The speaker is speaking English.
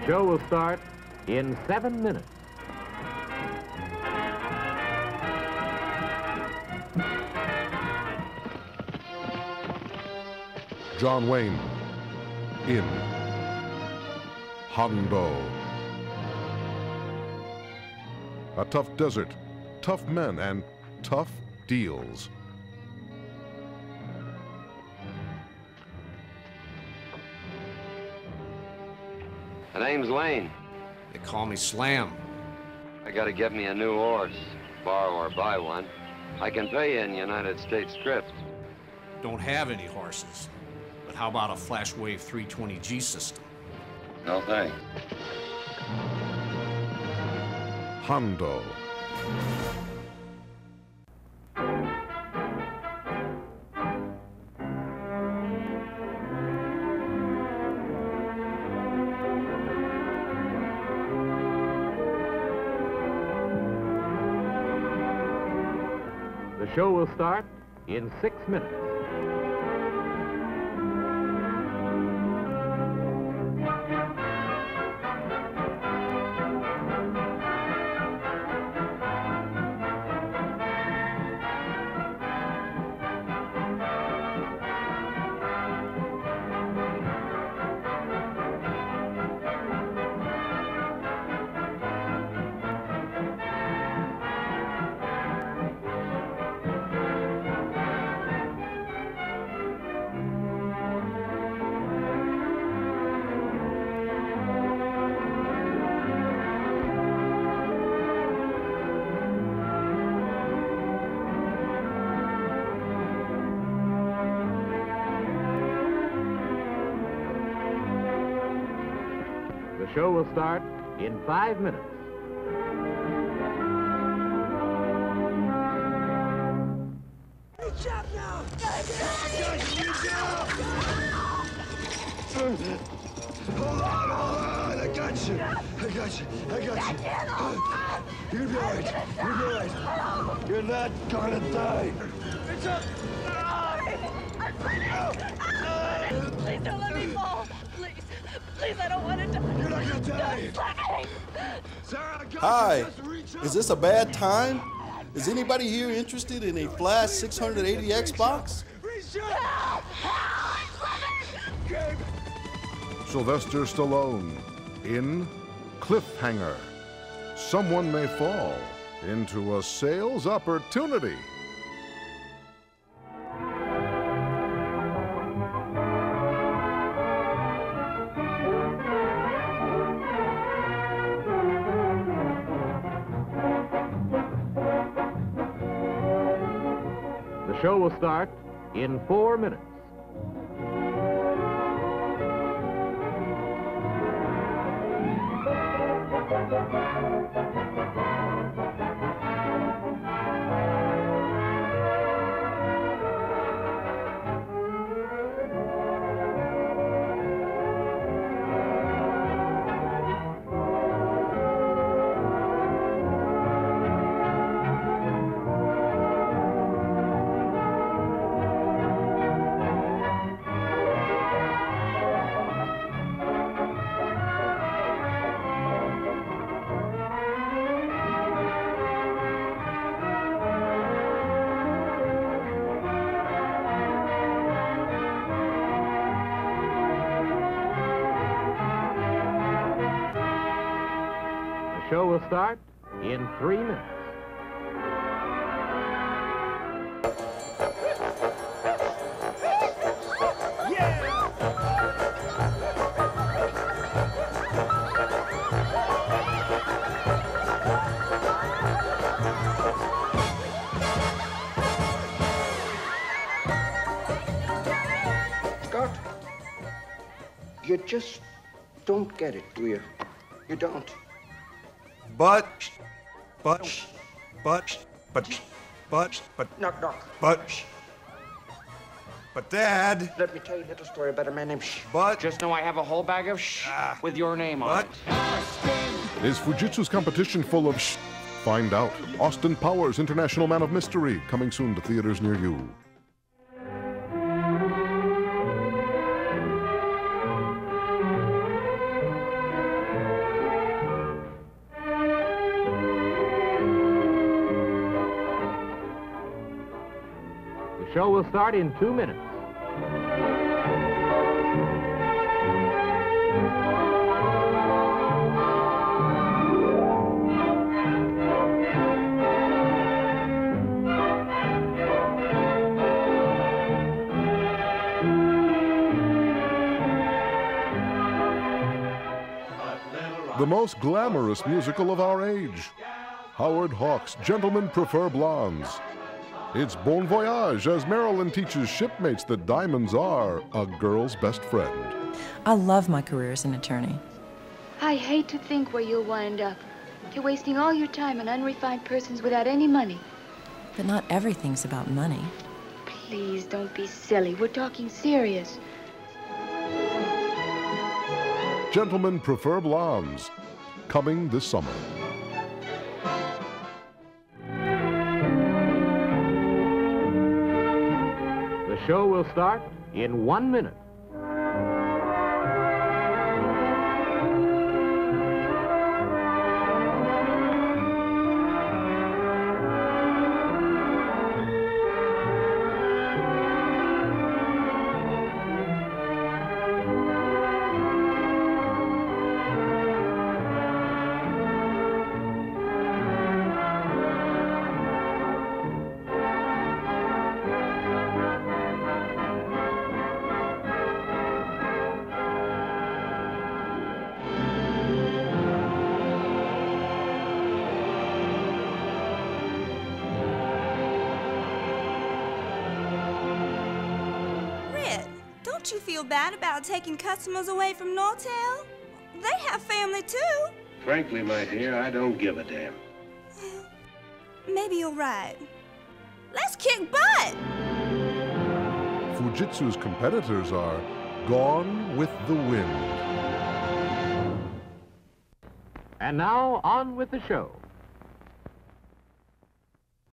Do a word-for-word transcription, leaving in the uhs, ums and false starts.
The show will start in seven minutes. John Wayne in Hondo. A tough desert, tough men, and tough deals. My name's Wayne. They call me Slam. I gotta get me a new horse, borrow or buy one. I can pay you in United States script. Don't have any horses, but how about a Flashwave three twenty G system? No thanks. Hondo. The show will start in six minutes. The show will start in five minutes. Reach up now! Hold on, hold on! I got you! I got you! I got you! You're right! You're right! You're not gonna die! Reach up! Please don't let me fall! Please! Please, I don't want to die! You're not gonna die! Don't Sarah, I got Hi, you. Just reach up. is this a bad time? Is anybody here interested in a Flash six eighty X box? Reach up! Gabe. Sylvester Stallone in Cliffhanger. Someone may fall into a sales opportunity. The show will start in four minutes. The show will start in three minutes. Scott, you just don't get it, do you? You don't. But, but, but, but, but, but, Knock, knock. but, but, Dad, Let me tell you a little story about a man named Shh. but, Just know I have a whole bag of shh Ah. with your name on but, it. Is Fujitsu's competition full of sh? Find out. Austin Powers, International Man of Mystery, coming soon to theaters near you. show will start in two minutes. The most glamorous musical of our age. Howard Hawks' Gentlemen Prefer Blondes. It's Bon Voyage as Marilyn teaches shipmates that diamonds are a girl's best friend. I love my career as an attorney. I hate to think where you'll wind up. You're wasting all your time on unrefined persons without any money. But not everything's about money. Please don't be silly. We're talking serious. Gentlemen Prefer Blondes, coming this summer. The show will start in one minute. Don't you feel bad about taking customers away from Nortel? They have family too. Frankly, my dear, I don't give a damn. Well, maybe you're right. Let's kick butt! Fujitsu's competitors are Gone with the Wind. And now, on with the show.